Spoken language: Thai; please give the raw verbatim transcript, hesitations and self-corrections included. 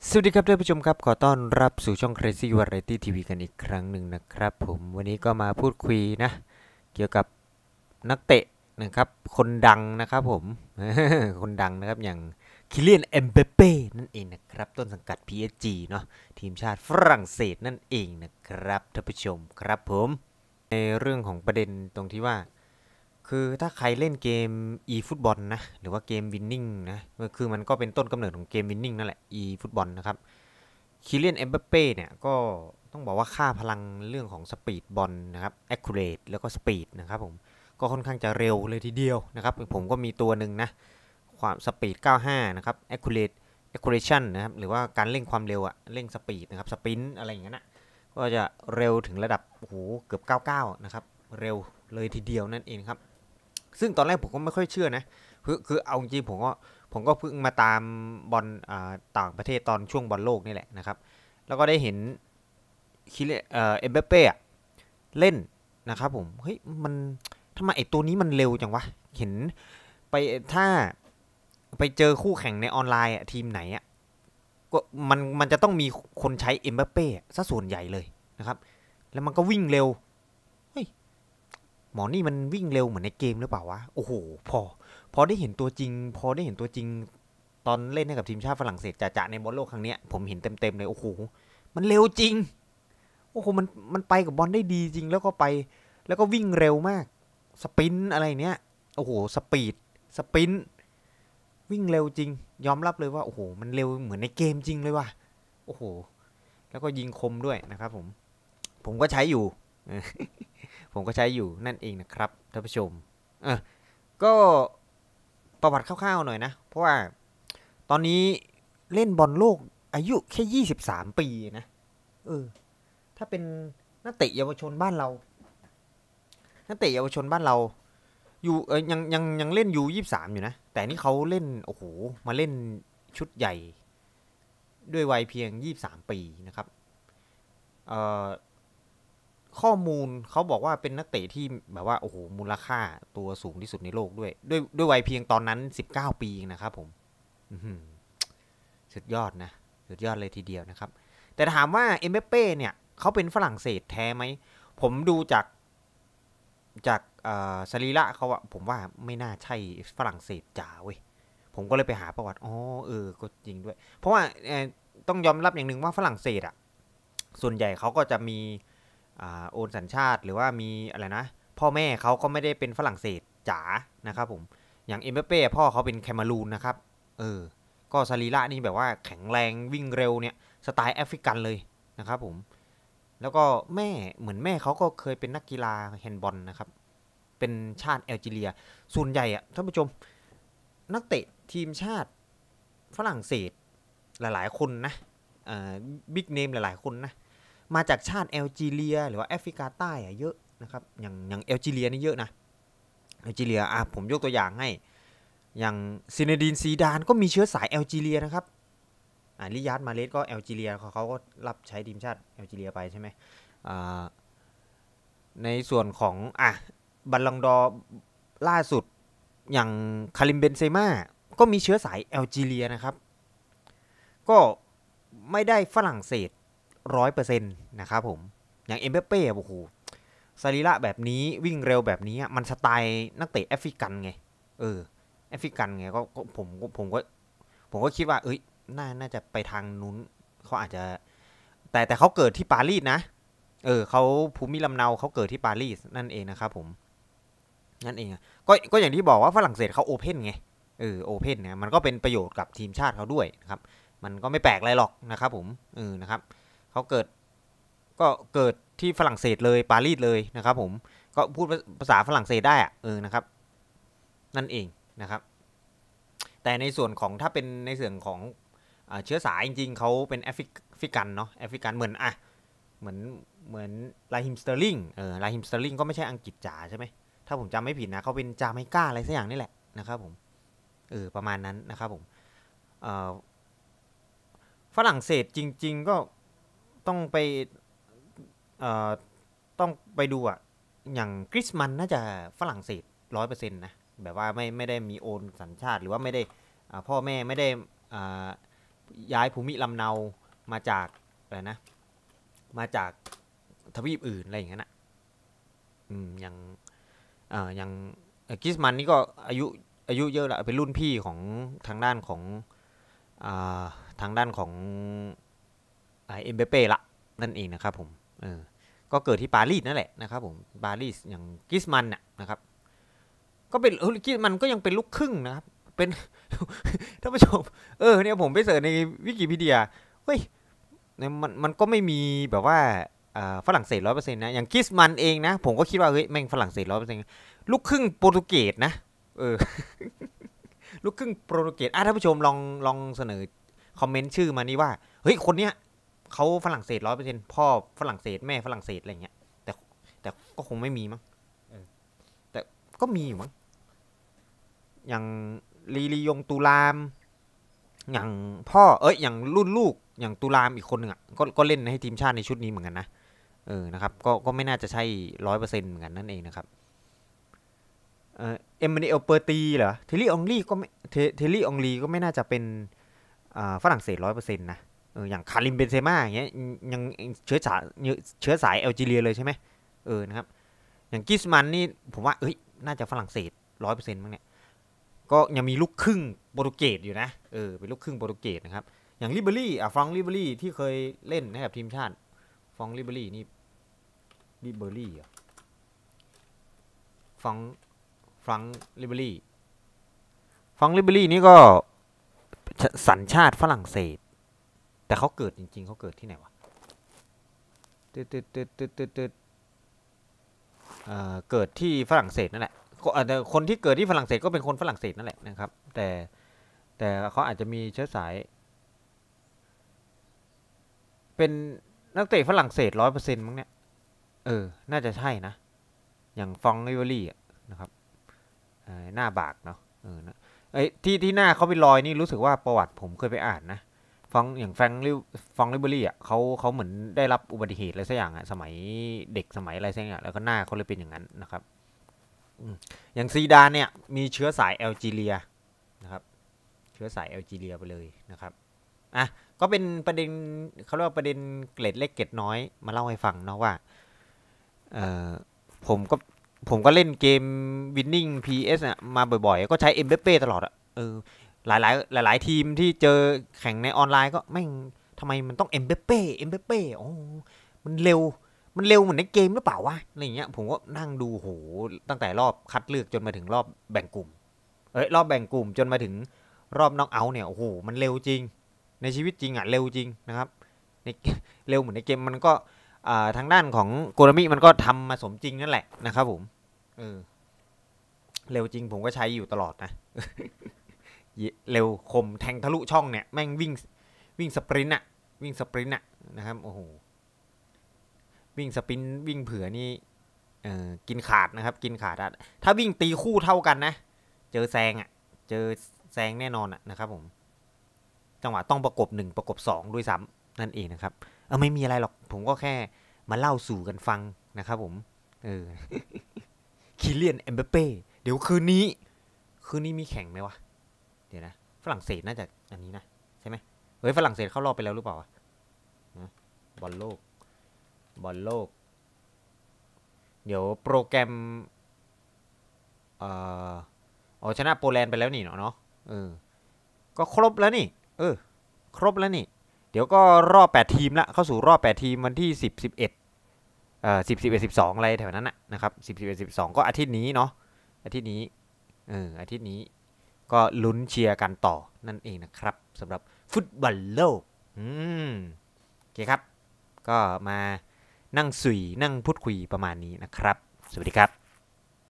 สวัสดีครับท่านผู้ชมครับขอต้อนรับสู่ช่อง Crazy Variety ที วี กันอีกครั้งหนึ่งนะครับผมวันนี้ก็มาพูดคุยนะเกี่ยวกับนักเตะนะครับคนดังนะครับผมคนดังนะครับอย่างคิเลียนเอ็มเปเป้นั่นเองนะครับต้นสังกัด พี เอส จี เนาะทีมชาติฝรั่งเศสนั่นเองนะครับท่านผู้ชมครับผมในเรื่องของประเด็นตรงที่ว่า คือถ้าใครเล่นเกม e ฟุตบอลนะหรือว่าเกมวินนิ่งนะคือมันก็เป็นต้นกำเนิดของเกมวินนิ่งนั่นแหละ e ฟุตบอลนะครับคิเลียนเอ็มบัปเป้เนี่ยก็ต้องบอกว่าค่าพลังเรื่องของสปีดบอลนะครับ accurate แล้วก็สปีดนะครับผมก็ค่อนข้างจะเร็วเลยทีเดียวนะครับผมก็มีตัวหนึ่งนะความสปีดเก้าสิบห้านะครับ accurate accuracy นะครับหรือว่าการเร่งความเร็วอะเร่งสปีดนะครับสปินอะไรอย่างเงี้ยนะก็จะเร็วถึงระดับโอ้โหเกือบเก้าสิบเก้านะครับเร็วเลยทีเดียวนั่นเองครับ ซึ่งตอนแรกผมก็ไม่ค่อยเชื่อนะคือคือเอาจริงผมก็ผมก็เพิ่งมาตามบอลต่างประเทศตอนช่วงบอลโลกนี่แหละนะครับแล้วก็ได้เห็นคิเลเอ็มเบเป้เล่นนะครับผมเฮ้ยมันทำไมไอตัวนี้มันเร็วจังวะเห็นไปถ้าไปเจอคู่แข่งในออนไลน์ทีมไหนอ่ะก็มันมันจะต้องมีคนใช้เอ็มเบเป้ซะส่วนใหญ่เลยนะครับแล้วมันก็วิ่งเร็ว หมอนี่มันวิ่งเร็วเหมือนในเกมหรือเปล่าวะโอ้โหพอพอได้เห็นตัวจริงพอได้เห็นตัวจริงตอนเล่นให้กับทีมชาติฝรั่งเศสจะๆในบอลโลกครั้งนี้ผมเห็นเต็มๆเลยโอ้โหมันเร็วจริงโอ้โหมันมันไปกับบอลได้ดีจริงแล้วก็ไปแล้วก็วิ่งเร็วมากสปินอะไรเนี้ยโอ้โหสปีดสปินวิ่งเร็วจริงยอมรับเลยว่าโอ้โหมันเร็วเหมือนในเกมจริงเลยว่ะโอ้โหแล้วก็ยิงคมด้วยนะครับผมผมก็ใช้อยู่ผมก็ใช้อยู่นั่นเองนะครับท่านผู้ชมเออก็ประวัติคร่าวๆหน่อยนะเพราะว่าตอนนี้เล่นบอลโลกอายุแค่ยี่สิบสามปีนะเออถ้าเป็นนักเตะเยาวชนบ้านเรานักเตะเยาวชนบ้านเราอยู่เออยังยังยังเล่นอยู่ยี่สิบสามอยู่นะแต่นี่เขาเล่นโอ้โหมาเล่นชุดใหญ่ด้วยวัยเพียงยี่สิบสามปีนะครับเอ่อ ข้อมูลเขาบอกว่าเป็นนักเตะที่แบบว่าโอ้โหมูลค่าตัวสูงที่สุดในโลกด้วยด้วยด้วยวัยเพียงตอนนั้นสิบเก้าปีนะครับผมสุดยอดนะสุดยอดเลยทีเดียวนะครับแต่ถามว่าเอ็มเบเป้เนี่ยเขาเป็นฝรั่งเศสแท้ไหมผมดูจากจากสรีระเขาอะผมว่าไม่น่าใช่ฝรั่งเศสจ๋าเว้ยผมก็เลยไปหาประวัติอ๋อเออก็จริงด้วยเพราะว่าต้องยอมรับอย่างหนึ่งว่าฝรั่งเศสอะส่วนใหญ่เขาก็จะมีโอนสัญชาติหรือว่ามีอะไรนะพ่อแม่เขาก็ไม่ได้เป็นฝรั่งเศสจ๋านะครับผมอย่างเอ็มเบเป้พ่อเขาเป็นแคมารูนนะครับเออก็สรีระนี่แบบว่าแข็งแรงวิ่งเร็วเนี่ยสไตล์แอฟริกันเลยนะครับผมแล้วก็แม่เหมือนแม่เขาก็เคยเป็นนักกีฬาแฮนด์บอลนะครับเป็นชาติแอลจีเรียส่วนใหญ่อะท่านผู้ชมนักเตะทีมชาติฝรั่งเศสหลายๆคนนะบิ๊กเนมหลายๆคนนะมาจากชาติแอลจีเรียหรือว่าแอฟริกาใต้อะเยอะนะครับอย่างอย่างแอลจีเรียนี่เยอะนะแอลจีเรียอ่ะผมยกตัวอย่างให้อย่างซินเนดีนซีดานก็มีเชื้อสายแอลจีเรียนะครับอ่าลิยาดมาเลสก็แอลจีเรียเขาเขาก็รับใช้ทีมชาติแอลจีเรียไปใช่ไหมอ่าในส่วนของอ่ะบัลลังดอร์ล่าสุดอย่างคาริมเบนเซม่าก็มีเชื้อสายแอลจีเรียนะครับก็ไม่ได้ฝรั่งเศสร้อยเปอร์เซ็นต์นะครับผมอย่างเอ็มเปเป้โอ้โหสรีระแบบนี้วิ่งเร็วแบบนี้มันสไตล์นักเตะแอฟริกันไงเออแอฟริกันไงก็ผมผมก็ผมก็คิดว่าเอ้ยน่าน่าจะไปทางนู้นเขาอาจจะแต่แต่เขาเกิดที่ปารีสนะเออเขาภูมิลำเนาเขาเกิดที่ปารีสนั่นเองนะครับผมนั่นเองก็ก็อย่างที่บอกว่าฝรั่งเศสเขาโอเพนไงเออโอเพนเนี่ยมันก็เป็นประโยชน์กับทีมชาติเขาด้วยนะครับมันก็ไม่แปลกอะไรหรอกนะครับผมเออนะครับเขาเกิด ก็เกิดที่ฝรั่งเศสเลยปารีสเลยนะครับผมก็พูดภาษาฝรั่งเศสได้อะเออนะครับนั่นเองนะครับแต่ในส่วนของถ้าเป็นในส่วนของเชื้อสายจริงๆเขาเป็นแอฟริกันเนาะแอฟริกันเหมือนอ่ะเหมือนเหมือนลาฮิมสเตอร์ลิงเออลาฮิมสเตอร์ลิงก็ไม่ใช่อังกฤษจ๋าใช่ไหมถ้าผมจำไม่ผิดนะเขาเป็นจาเมกาอะไรสักอย่างนี่แหละนะครับผมเออประมาณนั้นนะครับผมฝรั่งเศสจริงๆก็ต้องไป ต้องไปดูอ่ะอย่างกริสมันน่าจะฝรั่งเศสร้อยเปอร์เซ็นต์นะแบบว่าไม่ไม่ได้มีโอนสัญชาติหรือว่าไม่ได้พ่อแม่ไม่ได้ย้ายภูมิลำเนามาจากอะไรนะมาจากทวีปอื่นอะไรอย่างเงี้ยนะอืมอย่างอ่าอย่างกิสมันนี่ก็อายุอายุเยอะแล้วเป็นรุ่นพี่ของทางด้านของอ่าทางด้านของเอ็มเบเป้ละนั่นเองนะครับผมเออก็เกิดที่ปารีสนั่นแหละนะครับผมปารีสอย่างกิสมันน่ะนะครับก็เป็นเออกิสมันก็ยังเป็นลูกครึ่งนะครับเป็น ท่านผู้ชมเออเนี่ยผมไปเสิร์ชในวิกิพีเดียเฮ้ยมันมันก็ไม่มีแบบว่าฝรั่งเศสร้อยเปอร์เซ็นต์นะอย่างกิสมันเองนะผมก็คิดว่าเฮ้ยแม่งฝรั่งเศสร้อยเปอร์เซ็นต์ลูกครึ่งโปรตุเกสนะเออ ลูกครึ่งโปรตุเกสอ่ะท่านผู้ชมลองลองเสนอคอมเมนต์ชื่อมานี่ว่าเฮ้ยคนเนี้ยเขาฝรั่งเศสร้อยเปอร์เซ็นต์พ่อฝรั่งเศสแม่ฝรั่งเศสอะไรเงี้ยแต่แต่ก็คงไม่มีมั้งแต่ก็มีอยู่มั้งอย่างลีลียงตุลามอย่างพ่อเอ้ยอย่างรุ่นลูกอย่างตุลามอีกคนหนึ่งอ่ะก็ก็เล่นให้ทีมชาติในชุดนี้เหมือนกันนะเออนะครับก็ก็ไม่น่าจะใช่ร้อยเปอร์เซ็นต์เหมือนกันนั่นเองนะครับเอ่อเอ็มมานูเอลเปอร์ตีเหรอเทลลี่องลีก็ไม่เทลลี่องลีก็ไม่น่าจะเป็นฝรั่งเศสร้อยเปอร์เซ็นต์นะเอออย่างคาริมเบนเซม่าอย่างเงี้ยยังเชื้อสายเชื้อสายแอลจีเรียเลยใช่ไหมเออนะครับอย่างกิสมันนี่ผมว่าเอ้ยน่าจะฝรั่งเศสร้อยเปอร์เซ็นต์มั้งเนี่ยก็ยังมีลูกครึ่งโปรตุเกสอยู่นะเออเป็นลูกครึ่งโปรตุเกสนะครับอย่างลิเบอรี่อ่ะฟรองลิเบอรี่ที่เคยเล่นให้กับทีมชาติฟรองลิเบอรี่นี่ลิเบอรี่อ่ะฟรองฟรองลิเบอรี่ฟรองลิเบอรี่นี่ก็สัญชาติฝรั่งเศสแต่เขาเกิดจริงๆเขาเกิดที่ไหนวะตึ๊ดตึ๊ดตึ๊ดตึ๊ดตึ๊ดตึ๊ดเอ่อเกิดที่ฝรั่งเศสนั่นแหละคนที่เกิดที่ฝรั่งเศสก็เป็นคนฝรั่งเศสนั่นแหละนะครับแต่แต่เขาอาจจะมีเชื้อสายเป็นนักเตะฝรั่งเศสร้อยเปอร์เซ็นต์มั้งเนี่ยเออน่าจะใช่นะอย่างฟองลิเวอรี่นะครับหน้าบากเนาะเออนะไอ้ที่ที่หน้าเขาเป็นรอยนี่รู้สึกว่าประวัติผมเคยไปอ่านนะฟองอย่างแฟงลิฟองลิเบอรี่อ่ะเขาเขาเหมือนได้รับอุบัติเหตุอะไรสักอย่างอ่ะสมัยเด็กสมัยอะไรสักอย่างแล้วก็หน้าเขาเลยเป็นอย่างนั้นนะครับอย่างซีดานเนี่ยมีเชื้อสายแอลจีเรียนะครับเชื้อสายแอลจีเรียไปเลยนะครับอ่ะก็เป็นประเด็นเขาเรียกว่าประเด็นเกล็ดเล็กเกล็ดน้อยมาเล่าให้ฟังเนาะว่าเอ่อผมก็ผมก็เล่นเกม Winning พี เอส อ่ะมาบ่อยๆก็ใช้เอ็มเบเป้ตลอดอ่ะเออหลายๆหลายๆทีมที่เจอแข่งในออนไลน์ก็แม่งทำไมมันต้องเอ็มเบเป้เอ็มเบเป้โอ้มันเร็วมันเร็วเหมือนในเกมหรือเปล่าวะอะไรเงี้ยผมก็นั่งดูโหตั้งแต่รอบคัดเลือกจนมาถึงรอบแบ่งกลุ่มเอ้ยรอบแบ่งกลุ่มจนมาถึงรอบน็อกเอาท์เนี่ยโอ้โหมันเร็วจริงในชีวิตจริงอ่ะเร็วจริงนะครับในเร็วเหมือนในเกมมันก็ทางด้านของโกรามิมันก็ทำมาสมจริงนั่นแหละนะครับผมเออเร็วจริงผมก็ใช้อยู่ตลอดนะ เร็วคมแทงทะลุช่องเนี่ยแม่งวิ่งวิ่งสปรินต์อะวิ่งสปรินต์อะนะครับโอ้โหวิ่งสปรินต์วิ่งเผื่อนี่เออกินขาดนะครับกินขาดอะถ้าวิ่งตีคู่เท่ากันนะเจอแซงอะเจอแซงแน่นอนอะนะครับผมจังหวะต้องประกบหนึ่งประกบสองด้วยซ้ำนั่นเองนะครับเออไม่มีอะไรหรอกผมก็แค่มาเล่าสู่กันฟังนะครับผมเออ คิเลียนเอ็มเบเป้เดี๋ยวคืนนี้คืนนี้มีแข่งไหมวะเดี๋ยวนะฝรั่งเศสน่าจะอันนี้นะใช่ไหมเฮ้ยฝรั่งเศสเข้ารอบไปแล้วหรือเปล่าบอลโลกบอลโลกเดี๋ยวโปรแกรมเอ่ออ๋อชนะโปแลนด์ไปแล้วนี่เนาะเออก็ครบแล้วนี่เออครบแล้วนี่เดี๋ยวก็รอบแปดทีมละเข้าสู่รอบแปดทีมวันที่สิบ สิบเอ็ดเอ่อสิบ สิบเอ็ด สิบสองอะไรแถวนั้นนะครับสิบ สิบเอ็ด สิบสองก็อาทิตย์นี้เนาะอาทิตย์นี้เอออาทิตย์นี้ก็ลุ้นเชียร์กันต่อนั่นเองนะครับสำหรับฟุตบอลโลกอืมโอเคครับก็มานั่งสุยนั่งพูดคุยประมาณนี้นะครับสวัสดีครับ